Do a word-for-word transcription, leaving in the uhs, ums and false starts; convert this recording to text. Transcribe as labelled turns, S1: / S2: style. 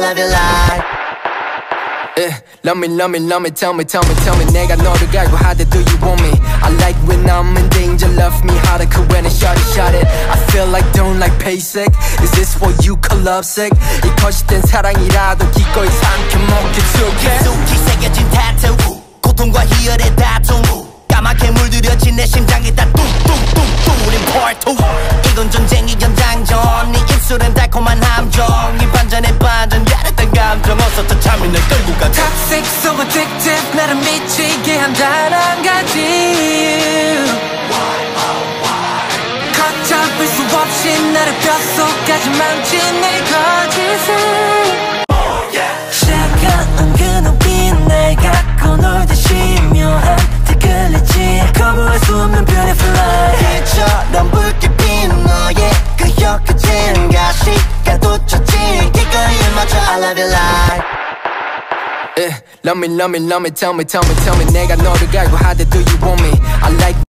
S1: love you like
S2: Yeah, love me, love me, love me, tell me, tell me, tell me 내가 너를 갈고 하대 do you want me I like when I'm in danger, love me harder 그 when it's shot it, shot it I feel like don't like basic Is this what you call lovesick 이 거짓된 사랑이라도 기꺼이 삼켜먹게 줄게
S1: 깊숙이 새겨진 타투 고통과 희열의 다툼 까맣게 물들여진 내 심장이 다 뚱뚱뚱뚱 우린 part two 이건 전쟁이 연장전 네 입술은 달콤한 함정 이 반전에 반전 야릇한 감정 어서 더 참이 날 끌고 가자
S2: Toxic so addictive 나를 미치게 한 단 한 가지 걷잡을 수 없이 나를 뼛속까지 망친 내 거짓을
S1: 차가운 그 눈빛 날 갖고 놀듯이 묘한 끌리지 거부할 수 없는 beautiful light 빛처럼 붉게 핀 너의 그 혀끝은 가시가 돋쳤지 기꺼이 맞춰 I love you like
S2: Yeah, love me, love me, love me, tell me, tell me, tell me 내가 너를 갈고 하대 do you want me I like